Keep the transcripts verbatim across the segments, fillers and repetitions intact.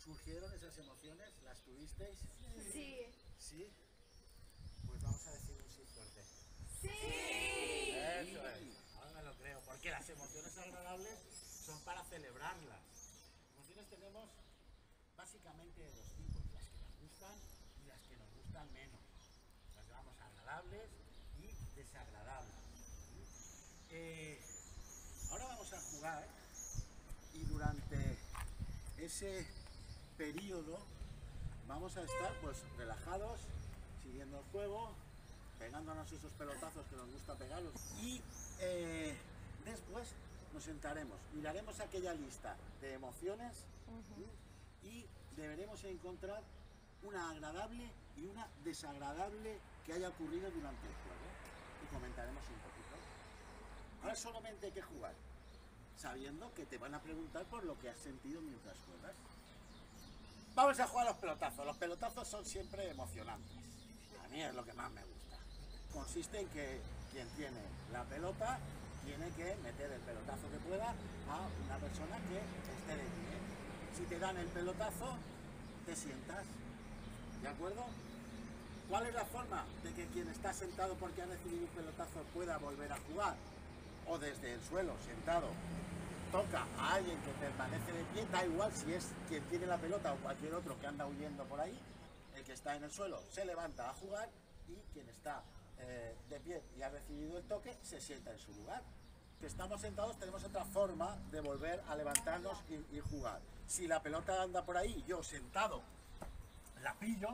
¿Surgieron esas emociones? ¿Las tuvisteis? Sí. ¿Sí? Pues vamos a decir un sí fuerte. ¡Sí! Eso es. Ahora me lo creo, porque las emociones agradables son para celebrarlas. Emociones tenemos básicamente de dos tipos, las que nos gustan y las que nos gustan menos. Las llamamos agradables y desagradables. Eh, ahora vamos a jugar y durante ese periodo vamos a estar pues relajados, siguiendo el juego, pegándonos esos pelotazos que nos gusta pegarlos y eh, después nos sentaremos, miraremos aquella lista de emociones uh-huh. y deberemos encontrar una agradable y una desagradable que haya ocurrido durante el juego y comentaremos un poquito. Ahora solamente hay que jugar, sabiendo que te van a preguntar por lo que has sentido mientras juegas. Vamos a jugar a los pelotazos. Los pelotazos son siempre emocionantes. A mí es lo que más me gusta. Consiste en que quien tiene la pelota tiene que meter el pelotazo que pueda a una persona que esté de pie. Si te dan el pelotazo, te sientas. ¿De acuerdo? ¿Cuál es la forma de que quien está sentado porque ha recibido un pelotazo pueda volver a jugar? O desde el suelo, sentado, toca a alguien que permanece de pie, da igual si es quien tiene la pelota o cualquier otro que anda huyendo por ahí, el que está en el suelo se levanta a jugar y quien está eh, de pie y ha recibido el toque se sienta en su lugar. Si estamos sentados tenemos otra forma de volver a levantarnos y, y jugar. Si la pelota anda por ahí, yo sentado la pillo,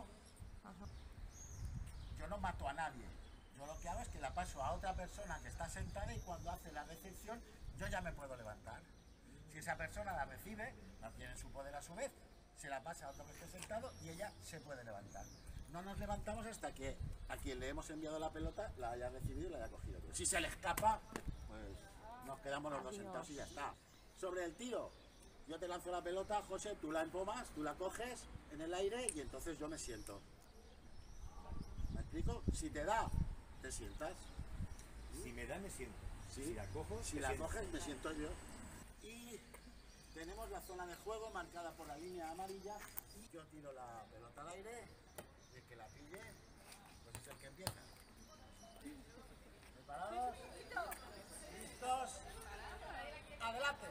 yo no mato a nadie. Yo lo que hago es que la paso a otra persona que está sentada y cuando hace la recepción yo ya me puedo levantar. Si esa persona la recibe, la tiene en su poder a su vez, se la pasa a otro que esté sentado y ella se puede levantar. No nos levantamos hasta que a quien le hemos enviado la pelota la haya recibido y la haya cogido. Si se le escapa, pues nos quedamos los dos sentados y ya está. Sobre el tiro, yo te lanzo la pelota, José, tú la empomas, tú la coges en el aire y entonces yo me siento. ¿Me explico? Si te da, te sientas. Si me da, me siento. Sí. Si la cojo, si la siento. coges, me siento yo. Y tenemos la zona de juego marcada por la línea amarilla. Y yo tiro la pelota al aire. Y el que la pille, pues es el que empieza. ¿Preparados? ¿Listos? ¡Adelante!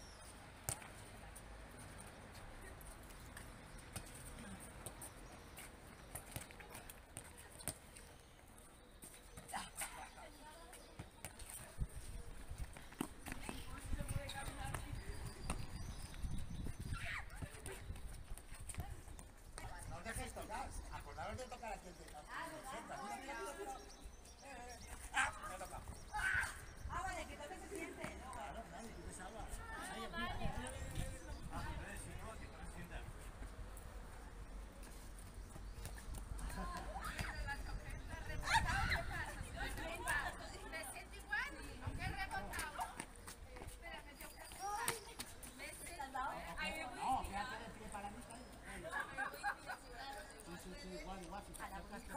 Acordaros de tocar aquí el teclado. Ah, mira, mira, mira, mira. ¡Ah! Me ha tocado. Ah, vale, que también se siente. No, claro, nadie, tú te salvas. Ah, vale. Ah, entonces si no, que te sientas. ¿Me siento igual? Aunque he rebotado. Espérame, yo ¿me siento? No, quédate de pie para mí. Sí, sí, sí, igual, igual. Si te acercas,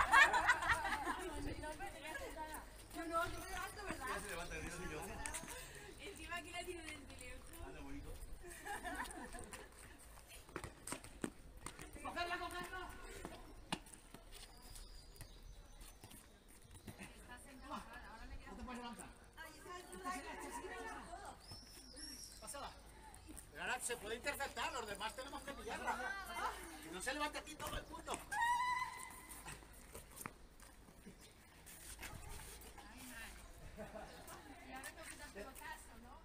yo no, yo me levanto, ¿verdad? Ya se levanta el río y yo. Encima que la tiene del teléfono. Anda bonito. ¡Cogerla, cogerla! Está sentado, ahora me queda. no te puedes levantar. Ay, esa es la que Pásala. Pero ahora se puede interceptar, los demás tenemos que pillarla. Que no se levante aquí todo el mundo. Y ahora tengo que dar pelotazo, ¿no?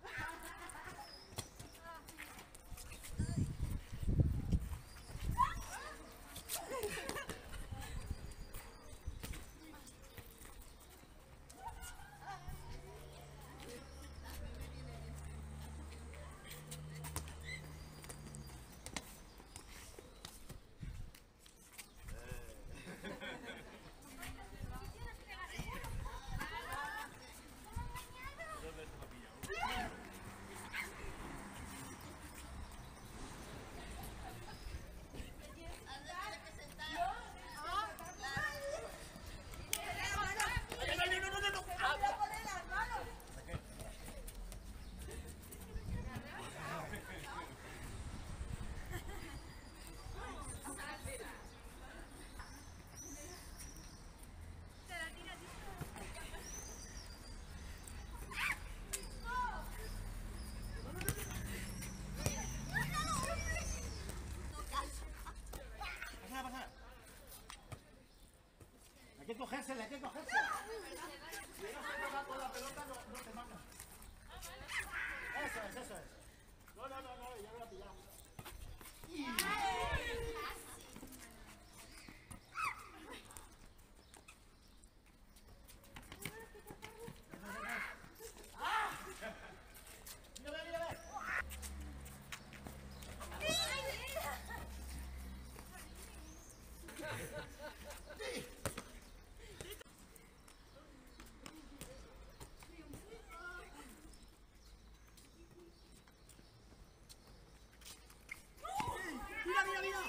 cogérsela, hay que cogérsela. Si no se toca con la pelota, no, no te manda. Eso es, eso es. No, no, no, no, ya lo ha pillado. Mírame, mírame. Mira, mira, mira.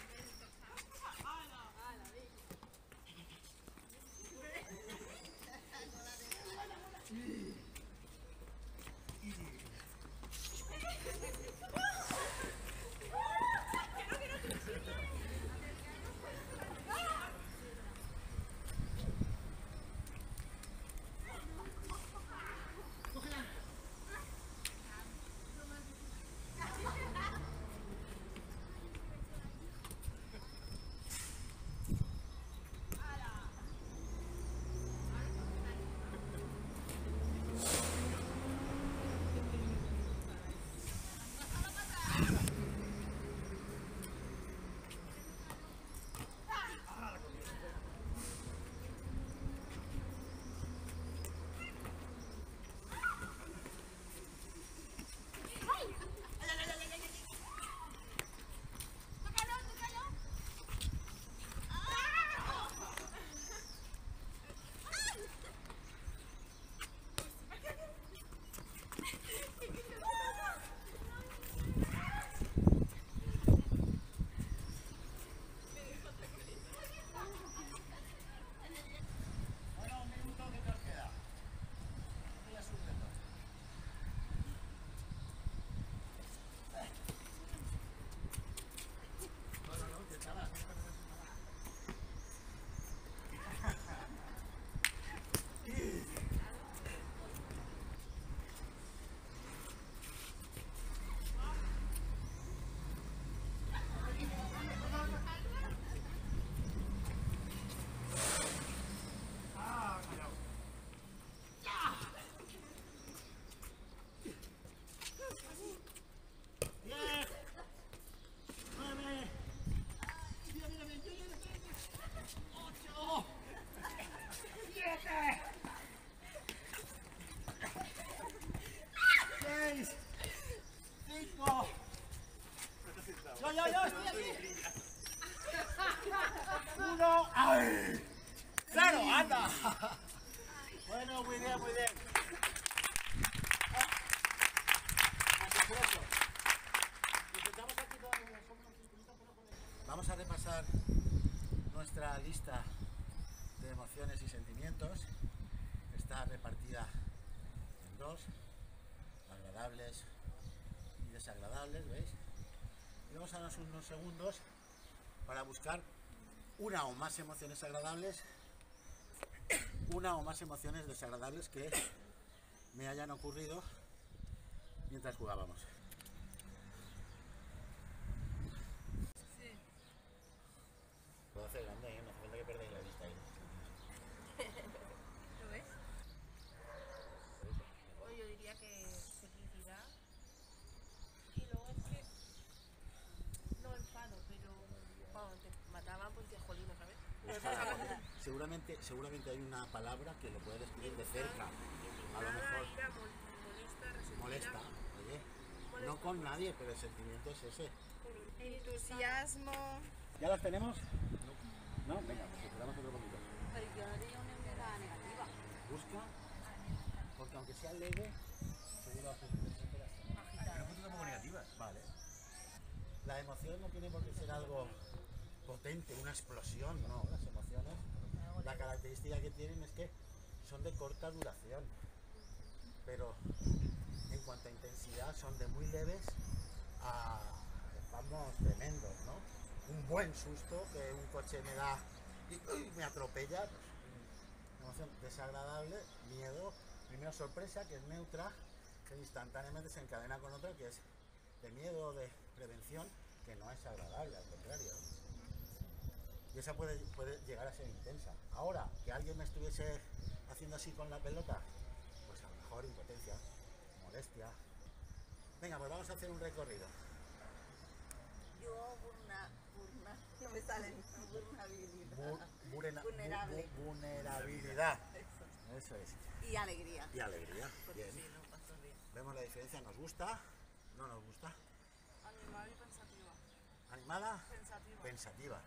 Bueno, un minuto que nos queda. Voy a subirlo. No, no, no, que estabas. Diez, nueve, mira, mira, mira, mira, ocho, siete, seis, cinco. Yo, yo, yo, estoy aquí. Uno, ¡ay! ¡Claro, anda! Bueno, muy bien, muy bien. Vamos a repasar nuestra lista de emociones y sentimientos. Está repartida en dos, agradables y desagradables, ¿veis? Y vamos a darnos unos segundos para buscar una o más emociones agradables, una o más emociones desagradables que me hayan ocurrido mientras jugábamos. Puedo hacer grande, ¿eh? No hace falta que perdáis la vista ahí. ¿Lo ves? Pues yo diría que felicidad. Y luego es que no enfado, pero cuando te mataban porque jolino, ¿sabes? Ostras, seguramente, seguramente hay una palabra que lo puede describir de cerca. A lo mejor Ira, mol- molesta, resentida. molesta, oye. No con nadie, pero el sentimiento es ese. Entusiasmo. ¿Ya las tenemos? No, venga, pues esperamos otro poquito. Pero yo no tenía una entrada negativa. Busca, porque aunque sea leve, seguro hace siempre las tenemos. Pero no tampoco negativas. Vale. La emoción no tiene por qué ser algo potente, una explosión, no. Las emociones, la característica que tienen es que son de corta duración, pero en cuanto a intensidad son de muy leves a, vamos, tremendos, ¿no? Un buen susto, que un coche me da y ¡uy! Me atropella, pues, una emoción desagradable, miedo, primero sorpresa, que es neutra, que instantáneamente se encadena con otra, que es de miedo, de prevención, que no es agradable, al contrario. Y esa puede, puede llegar a ser intensa. Ahora, que alguien me estuviese haciendo así con la pelota, pues a lo mejor impotencia, molestia. Venga, pues vamos a hacer un recorrido. Yo, burna, burna, no me sale ni vulnerabilidad. Bu- burena- Vulnerable. bu- vulnerabilidad. Eso es. Y alegría. Y alegría. Porque Bien. sí, no pasa bien. Vemos la diferencia. ¿Nos gusta? ¿No nos gusta? Animal y pensativa. ¿Animada? Pensativa. Pensativa.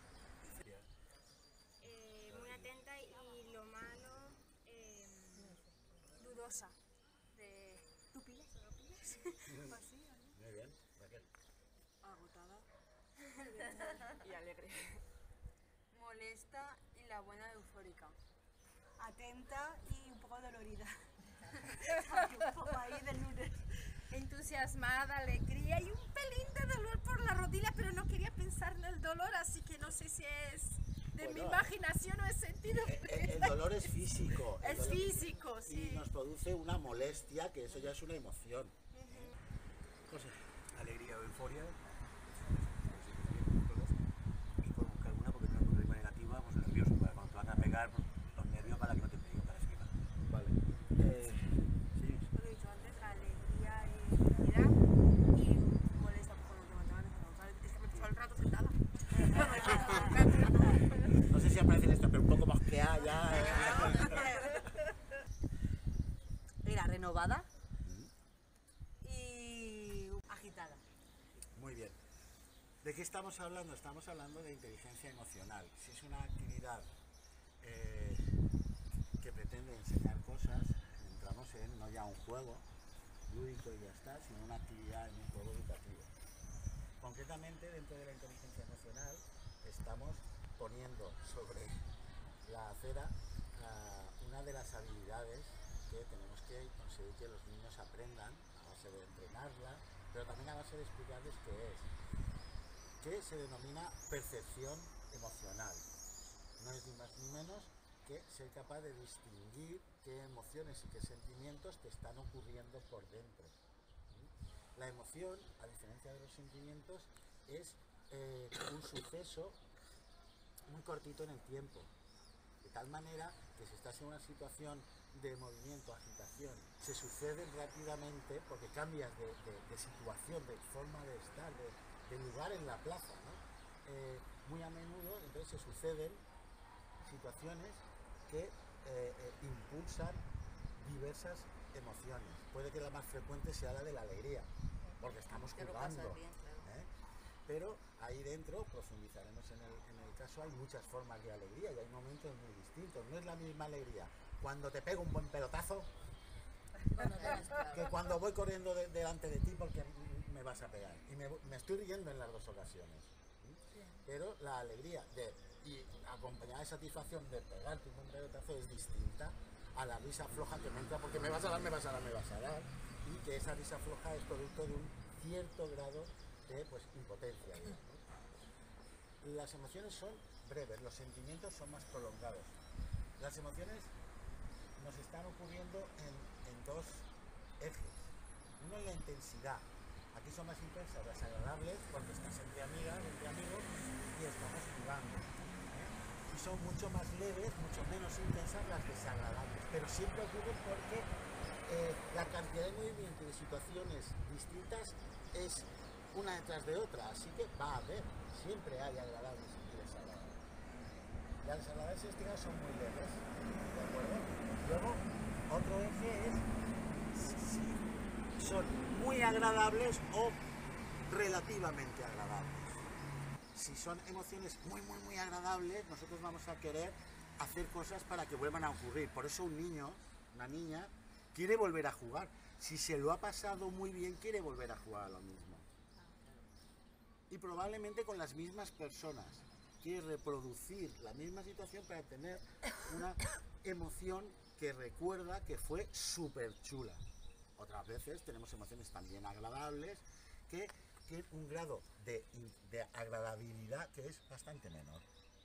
Eh, muy atenta y lo malo, eh, dudosa. De, ¿tú pilas o no pilas? O así, ¿o no? Muy bien. Raquel. Agotada. Y alegre. Molesta y la buena eufórica. Atenta y un poco dolorida. Un poco ahí del lunes. Entusiasmada, alegría y un pelín de dolor por la rodilla, pero no quería pensar en el dolor, así que no sé si es de mi Bueno, imaginación o es sentido. El, el- el dolor es físico. el Es dolor- físico, sí. Y nos produce una molestia, que eso ya es una emoción. José. Alegría o euforia. Y por buscar una, porque tengo una negativa, pues nervioso. Para cuando te van a pegar, pues, los nervios para que no te peguen, para esquivar. Vale. Eh, sí. Lo que he dicho antes, alegría y felicidad y molesta pues, cuando te mataban de ¿sabes? Es que me pasaba el rato sentada. No sé si aparece esto, pero un poco mosqueada ya. Era renovada y agitada. Muy bien. ¿De qué estamos hablando? Estamos hablando de inteligencia emocional. Si es una actividad eh, que pretende enseñar cosas, entramos en no ya un juego lúdico y ya está, sino una actividad en un juego educativo. Concretamente, dentro de la inteligencia emocional, estamos poniendo sobre la acera uh, una de las habilidades que tenemos que conseguir que los niños aprendan a base de entrenarla, pero también a base de explicarles qué es, que se denomina percepción emocional. No es ni más ni menos que ser capaz de distinguir qué emociones y qué sentimientos te están ocurriendo por dentro. La emoción, a diferencia de los sentimientos, es eh, un suceso muy cortito en el tiempo, de tal manera que si estás en una situación de movimiento, agitación, se suceden rápidamente porque cambias de, de, de situación, de forma de estar, de, de lugar en la plaza, ¿no? Eh, muy a menudo entonces se suceden situaciones que eh, eh, impulsan diversas emociones. Puede que la más frecuente sea la de la alegría, porque estamos Que lo jugando. pasas bien, claro. ¿eh? Pero ahí dentro, profundizaremos en el, en el caso, hay muchas formas de alegría y hay momentos muy distintos. No es la misma alegría cuando te pego un buen pelotazo Cuando te has esperado. que cuando voy corriendo de- delante de ti porque me vas a pegar. Y me, me estoy riendo en las dos ocasiones. ¿sí? Pero la alegría de, y acompañada de satisfacción de pegarte un buen pelotazo es distinta a la risa floja que me entra porque me vas a dar, me vas a dar, me vas a dar. Y que esa risa floja es producto de un cierto grado de pues, impotencia. digamos, ¿no? Las emociones son breves, los sentimientos son más prolongados. Las emociones nos están ocurriendo en, en dos ejes. Uno es la intensidad. Aquí son más intensas las agradables porque estás entre amigas, entre amigos y estamos jugando. ¿eh? Y son mucho más leves, mucho menos intensas las desagradables. Pero siempre ocurren porque eh, la cantidad de movimiento y de situaciones distintas es una detrás de otra. Así que va a haber, siempre hay agradables y desagradables. Las desagradables en este caso son muy leves, ¿de acuerdo? Luego, otro eje es si son muy agradables o relativamente agradables. Si son emociones muy, muy, muy agradables, nosotros vamos a querer hacer cosas para que vuelvan a ocurrir. Por eso un niño, una niña, quiere volver a jugar. Si se lo ha pasado muy bien, quiere volver a jugar a lo mismo. Y probablemente con las mismas personas. Quiere reproducir la misma situación para tener una emoción que recuerda que fue súper chula. Otras veces tenemos emociones también agradables que tienen un grado de, de agradabilidad que es bastante menor.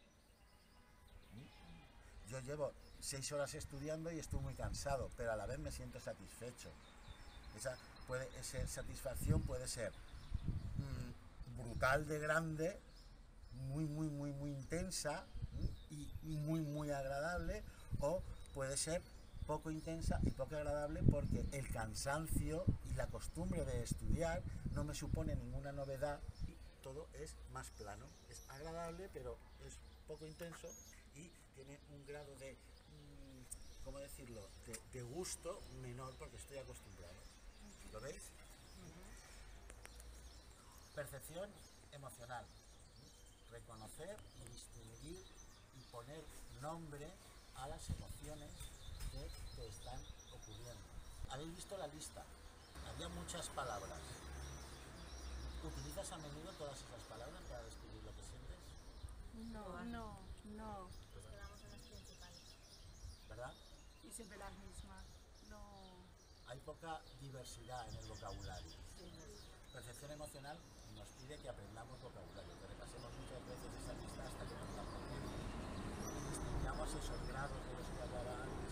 Yo llevo seis horas estudiando y estoy muy cansado, pero a la vez me siento satisfecho. Esa, puede, esa satisfacción puede ser mmm, brutal de grande, muy, muy, muy, muy intensa, y muy muy agradable, o puede ser poco intensa y poco agradable porque el cansancio y la costumbre de estudiar no me supone ninguna novedad y todo es más plano. Es agradable pero es poco intenso y tiene un grado de, mmm, ¿cómo decirlo?, de, de gusto menor porque estoy acostumbrado. ¿Lo veis? Percepción emocional. Reconocer y distinguir y poner nombre a las emociones que te están ocurriendo. ¿Habéis visto la lista? Había muchas palabras. ¿Utilizas a menudo todas esas palabras para describir lo que sientes? No, no, no. Nos quedamos en las principales. ¿Verdad? Y siempre las mismas. No. Hay poca diversidad en el vocabulario. Percepción emocional nos pide que aprendamos vocabulario, que repasemos muchas veces esa lista hasta que nos la aprendemos. Y distingamos esos grados de los que hablaban